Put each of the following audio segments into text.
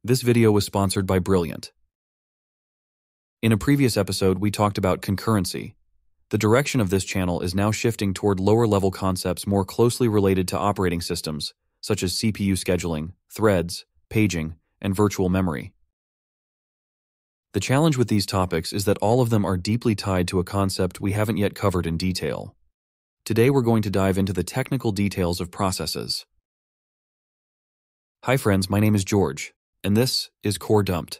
This video was sponsored by Brilliant. In a previous episode, we talked about concurrency. The direction of this channel is now shifting toward lower-level concepts more closely related to operating systems, such as CPU scheduling, threads, paging, and virtual memory. The challenge with these topics is that all of them are deeply tied to a concept we haven't yet covered in detail. Today we're going to dive into the technical details of processes. Hi friends, my name is George, and this is CoreDumped.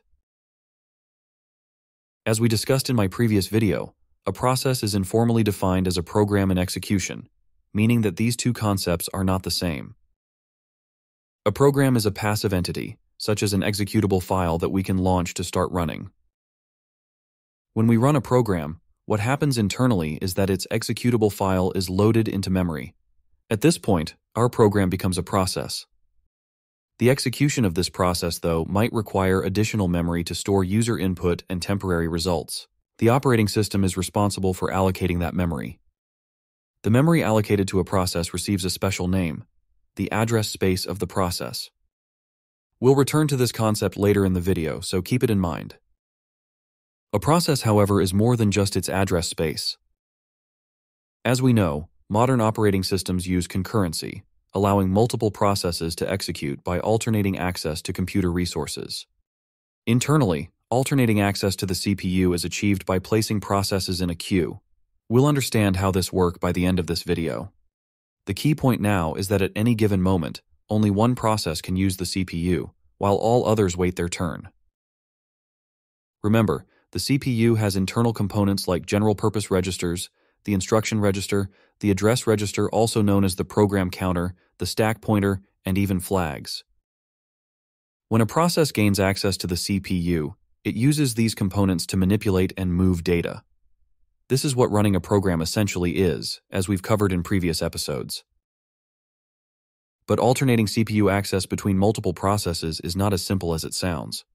As we discussed in my previous video, a process is informally defined as a program in execution, meaning that these two concepts are not the same. A program is a passive entity, such as an executable file that we can launch to start running. When we run a program, what happens internally is that its executable file is loaded into memory. At this point, our program becomes a process. The execution of this process, though, might require additional memory to store user input and temporary results. The operating system is responsible for allocating that memory. The memory allocated to a process receives a special name, the address space of the process. We'll return to this concept later in the video, so keep it in mind. A process, however, is more than just its address space. As we know, modern operating systems use concurrency, allowing multiple processes to execute by alternating access to computer resources. Internally, alternating access to the CPU is achieved by placing processes in a queue. We'll understand how this works by the end of this video. The key point now is that at any given moment, only one process can use the CPU, while all others wait their turn. Remember, the CPU has internal components like general-purpose registers, the instruction register, the address register also known as the program counter, the stack pointer, and even flags. When a process gains access to the CPU, it uses these components to manipulate and move data. This is what running a program essentially is, as we've covered in previous episodes. But alternating CPU access between multiple processes is not as simple as it sounds.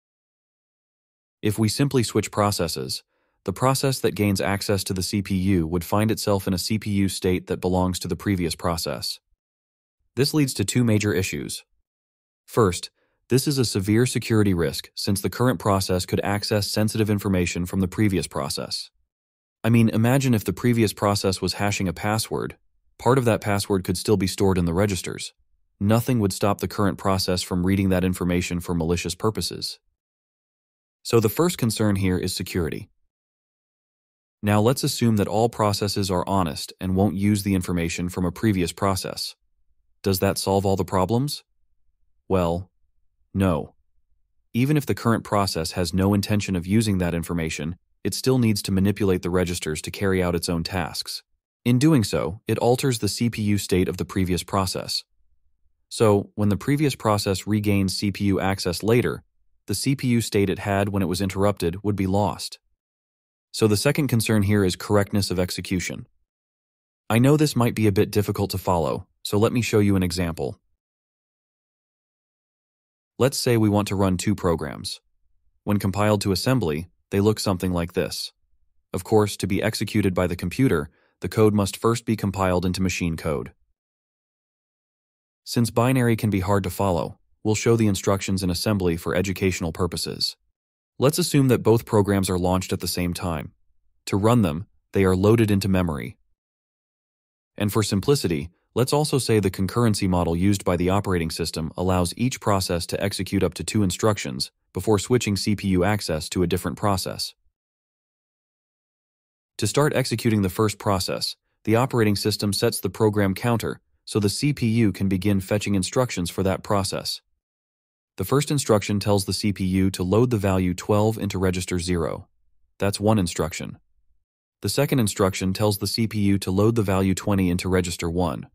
If we simply switch processes, the process that gains access to the CPU would find itself in a CPU state that belongs to the previous process. This leads to two major issues. First, this is a severe security risk since the current process could access sensitive information from the previous process. Imagine if the previous process was hashing a password. Part of that password could still be stored in the registers. Nothing would stop the current process from reading that information for malicious purposes. So the first concern here is security. Now let's assume that all processes are honest and won't use the information from a previous process. Does that solve all the problems? Well, no. Even if the current process has no intention of using that information, it still needs to manipulate the registers to carry out its own tasks. In doing so, it alters the CPU state of the previous process. So, when the previous process regains CPU access later, the CPU state it had when it was interrupted would be lost. So the second concern here is correctness of execution. I know this might be a bit difficult to follow, so let me show you an example. Let's say we want to run two programs. When compiled to assembly, they look something like this. Of course, to be executed by the computer, the code must first be compiled into machine code. Since binary can be hard to follow, we'll show the instructions in assembly for educational purposes. Let's assume that both programs are launched at the same time. To run them, they are loaded into memory. And for simplicity, let's also say the concurrency model used by the operating system allows each process to execute up to 2 instructions before switching CPU access to a different process. To start executing the first process, the operating system sets the program counter so the CPU can begin fetching instructions for that process. The first instruction tells the CPU to load the value 12 into register 0. That's one instruction. The second instruction tells the CPU to load the value 20 into register 1.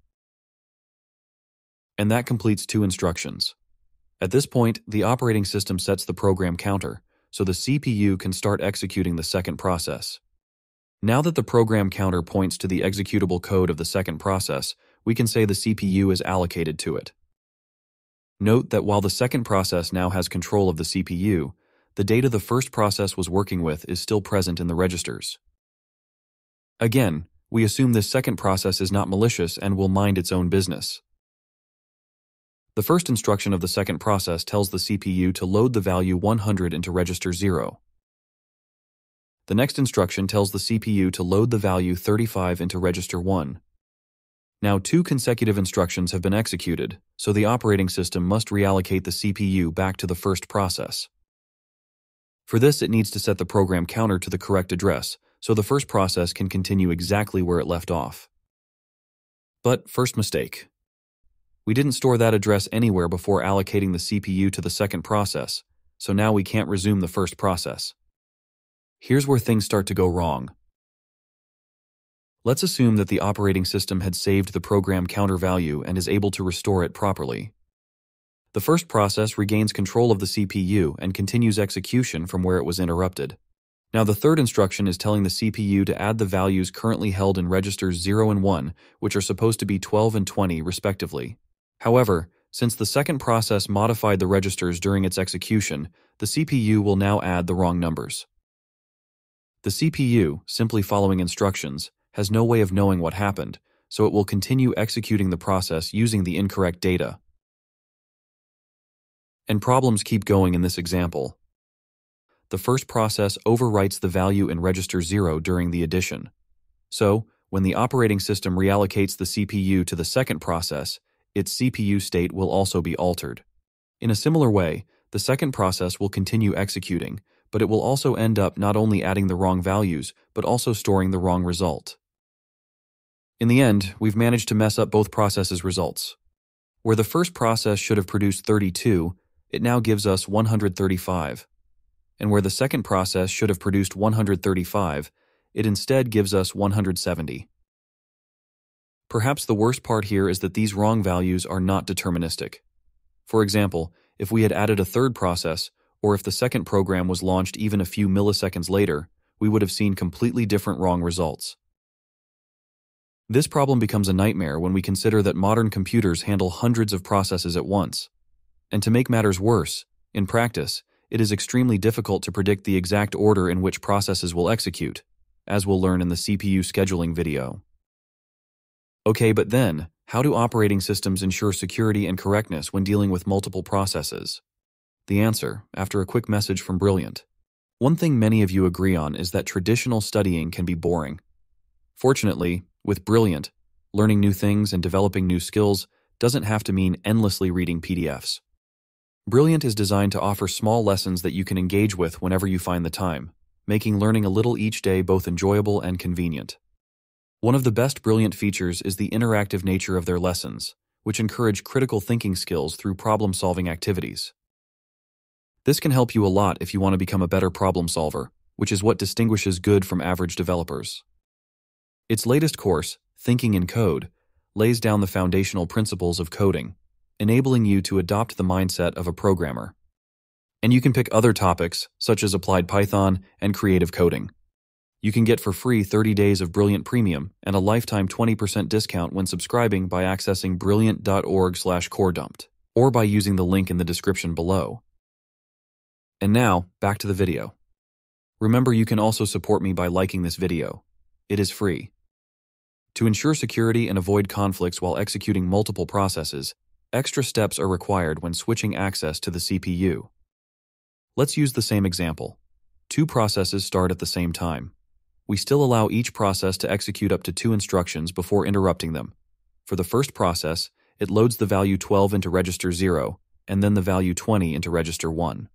And that completes 2 instructions. At this point, the operating system sets the program counter, so the CPU can start executing the second process. Now that the program counter points to the executable code of the second process, we can say the CPU is allocated to it. Note that while the second process now has control of the CPU, the data the first process was working with is still present in the registers. Again, we assume this second process is not malicious and will mind its own business. The first instruction of the second process tells the CPU to load the value 100 into register 0. The next instruction tells the CPU to load the value 35 into register 1. Now 2 consecutive instructions have been executed, so the operating system must reallocate the CPU back to the first process. For this, it needs to set the program counter to the correct address, so the first process can continue exactly where it left off. But first mistake. We didn't store that address anywhere before allocating the CPU to the second process, so now we can't resume the first process. Here's where things start to go wrong. Let's assume that the operating system had saved the program counter value and is able to restore it properly. The first process regains control of the CPU and continues execution from where it was interrupted. Now the third instruction is telling the CPU to add the values currently held in registers 0 and 1, which are supposed to be 12 and 20 respectively. However, since the second process modified the registers during its execution, the CPU will now add the wrong numbers. The CPU, simply following instructions, has no way of knowing what happened, so it will continue executing the process using the incorrect data. And problems keep going in this example. The first process overwrites the value in register 0 during the addition. So, when the operating system reallocates the CPU to the second process, its CPU state will also be altered. In a similar way, the second process will continue executing, but it will also end up not only adding the wrong values, but also storing the wrong result. In the end, we've managed to mess up both processes' results. Where the first process should have produced 32, it now gives us 135. And where the second process should have produced 135, it instead gives us 170. Perhaps the worst part here is that these wrong values are not deterministic. For example, if we had added a third process, or if the second program was launched even a few milliseconds later, we would have seen completely different wrong results. This problem becomes a nightmare when we consider that modern computers handle hundreds of processes at once. And to make matters worse, in practice, it is extremely difficult to predict the exact order in which processes will execute, as we'll learn in the CPU scheduling video. Okay, but then, how do operating systems ensure security and correctness when dealing with multiple processes? The answer, after a quick message from Brilliant. One thing many of you agree on is that traditional studying can be boring. Fortunately, with Brilliant, learning new things and developing new skills doesn't have to mean endlessly reading PDFs. Brilliant is designed to offer small lessons that you can engage with whenever you find the time, making learning a little each day both enjoyable and convenient. One of the best Brilliant features is the interactive nature of their lessons, which encourage critical thinking skills through problem-solving activities. This can help you a lot if you want to become a better problem solver, which is what distinguishes good from average developers. Its latest course, Thinking in Code, lays down the foundational principles of coding, enabling you to adopt the mindset of a programmer. And you can pick other topics, such as applied Python and creative coding. You can get for free 30 days of Brilliant Premium and a lifetime 20% discount when subscribing by accessing brilliant.org/coredumped or by using the link in the description below. And now, back to the video. Remember, you can also support me by liking this video. It is free. To ensure security and avoid conflicts while executing multiple processes, extra steps are required when switching access to the CPU. Let's use the same example. 2 processes start at the same time. We still allow each process to execute up to 2 instructions before interrupting them. For the first process, it loads the value 12 into register 0, and then the value 20 into register 1.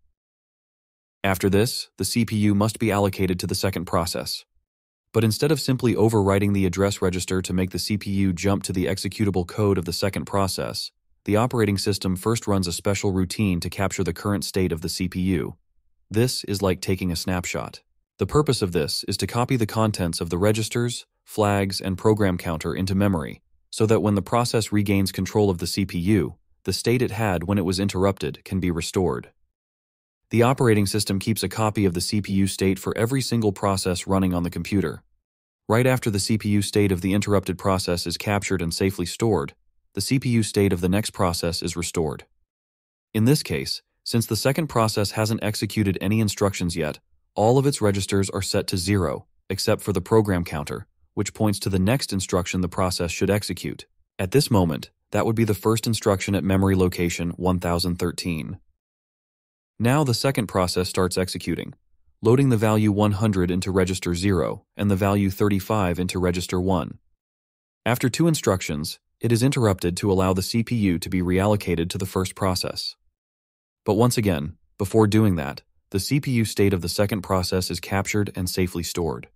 After this, the CPU must be allocated to the second process. But instead of simply overwriting the address register to make the CPU jump to the executable code of the second process, the operating system first runs a special routine to capture the current state of the CPU. This is like taking a snapshot. The purpose of this is to copy the contents of the registers, flags, and program counter into memory, so that when the process regains control of the CPU, the state it had when it was interrupted can be restored. The operating system keeps a copy of the CPU state for every single process running on the computer. Right after the CPU state of the interrupted process is captured and safely stored, the CPU state of the next process is restored. In this case, since the second process hasn't executed any instructions yet, all of its registers are set to 0, except for the program counter, which points to the next instruction the process should execute. At this moment, that would be the first instruction at memory location 1013. Now the second process starts executing, loading the value 100 into register 0 and the value 35 into register 1. After 2 instructions, it is interrupted to allow the CPU to be reallocated to the first process. But once again, before doing that, the CPU state of the second process is captured and safely stored.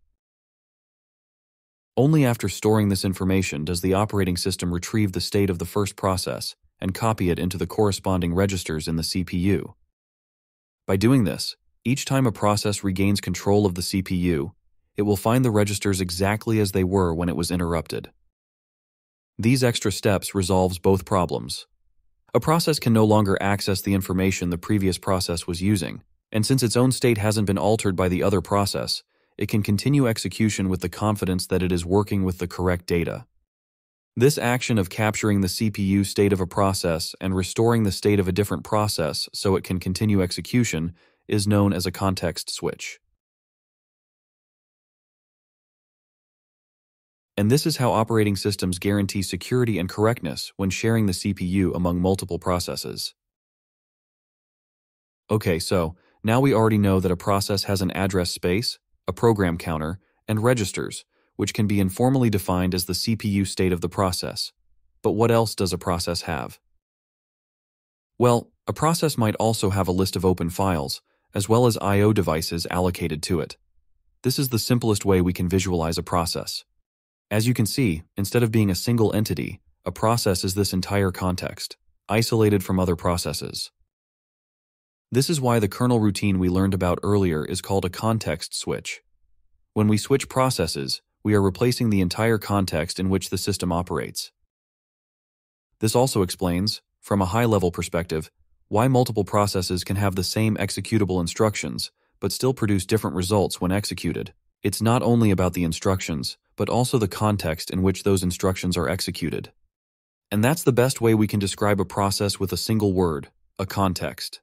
Only after storing this information does the operating system retrieve the state of the first process and copy it into the corresponding registers in the CPU. By doing this, each time a process regains control of the CPU, it will find the registers exactly as they were when it was interrupted. These extra steps resolves both problems. A process can no longer access the information the previous process was using, and since its own state hasn't been altered by the other process, it can continue execution with the confidence that it is working with the correct data. This action of capturing the CPU state of a process and restoring the state of a different process so it can continue execution is known as a context switch. And this is how operating systems guarantee security and correctness when sharing the CPU among multiple processes. Okay, so now we already know that a process has an address space, a program counter, and registers, which can be informally defined as the CPU state of the process. But what else does a process have? Well, a process might also have a list of open files, as well as I/O devices allocated to it. This is the simplest way we can visualize a process. As you can see, instead of being a single entity, a process is this entire context, isolated from other processes. This is why the kernel routine we learned about earlier is called a context switch. When we switch processes, we are replacing the entire context in which the system operates. This also explains, from a high-level perspective, why multiple processes can have the same executable instructions, but still produce different results when executed. It's not only about the instructions, but also the context in which those instructions are executed. And that's the best way we can describe a process with a single word, a context.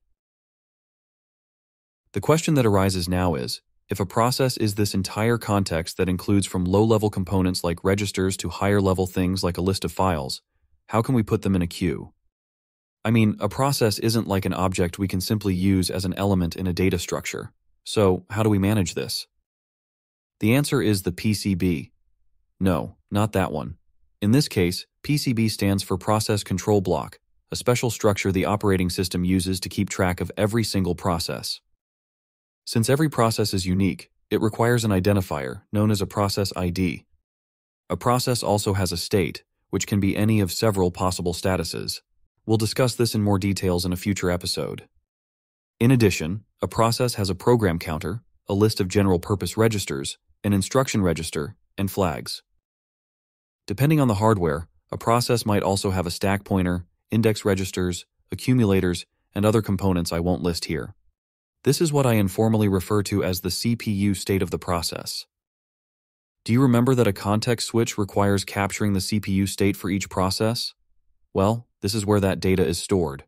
The question that arises now is, if a process is this entire context that includes from low-level components like registers to higher-level things like a list of files, how can we put them in a queue? I mean, a process isn't like an object we can simply use as an element in a data structure. So, how do we manage this? The answer is the PCB. No, not that one. In this case, PCB stands for Process Control Block, a special structure the operating system uses to keep track of every single process. Since every process is unique, it requires an identifier, known as a process ID. A process also has a state, which can be any of several possible statuses. We'll discuss this in more details in a future episode. In addition, a process has a program counter, a list of general-purpose registers, an instruction register, and flags. Depending on the hardware, a process might also have a stack pointer, index registers, accumulators, and other components I won't list here. This is what I informally refer to as the CPU state of the process. Do you remember that a context switch requires capturing the CPU state for each process? Well, this is where that data is stored.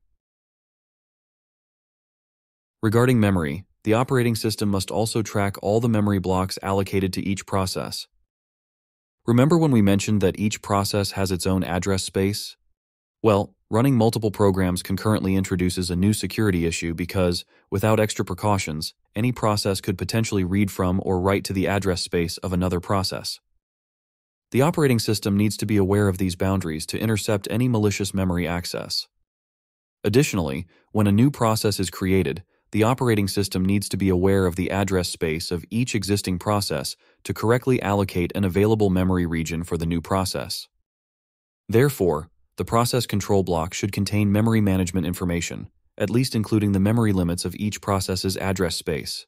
Regarding memory, the operating system must also track all the memory blocks allocated to each process. Remember when we mentioned that each process has its own address space? Well, running multiple programs concurrently introduces a new security issue because, without extra precautions, any process could potentially read from or write to the address space of another process. The operating system needs to be aware of these boundaries to intercept any malicious memory access. Additionally, when a new process is created, the operating system needs to be aware of the address space of each existing process to correctly allocate an available memory region for the new process. Therefore, the process control block should contain memory management information, at least including the memory limits of each process's address space.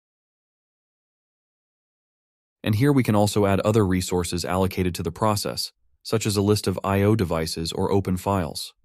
And here we can also add other resources allocated to the process, such as a list of I/O devices or open files.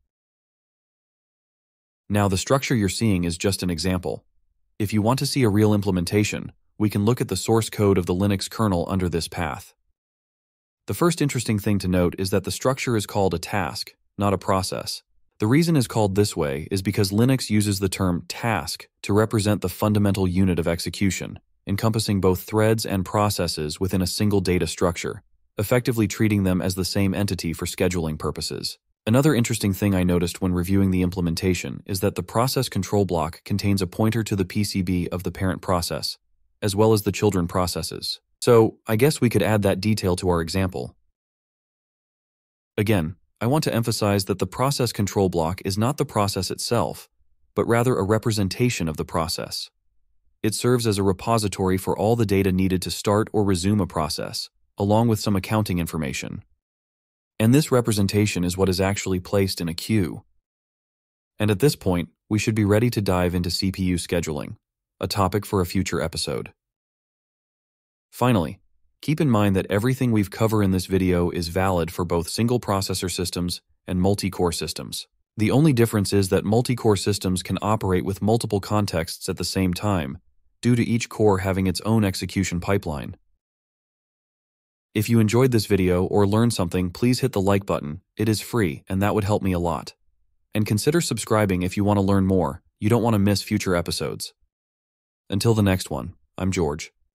Now, the structure you're seeing is just an example. If you want to see a real implementation, we can look at the source code of the Linux kernel under this path. The first interesting thing to note is that the structure is called a task, not a process. The reason it's called this way is because Linux uses the term task to represent the fundamental unit of execution, encompassing both threads and processes within a single data structure, effectively treating them as the same entity for scheduling purposes. Another interesting thing I noticed when reviewing the implementation is that the process control block contains a pointer to the PCB of the parent process, as well as the children processes. So, I guess we could add that detail to our example. Again, I want to emphasize that the process control block is not the process itself, but rather a representation of the process. It serves as a repository for all the data needed to start or resume a process, along with some accounting information. And this representation is what is actually placed in a queue. And at this point, we should be ready to dive into CPU scheduling, a topic for a future episode. Finally, keep in mind that everything we've covered in this video is valid for both single processor systems and multi-core systems. The only difference is that multi-core systems can operate with multiple contexts at the same time, due to each core having its own execution pipeline. If you enjoyed this video or learned something, please hit the like button. It is free, and that would help me a lot. And consider subscribing if you want to learn more. You don't want to miss future episodes. Until the next one, I'm George.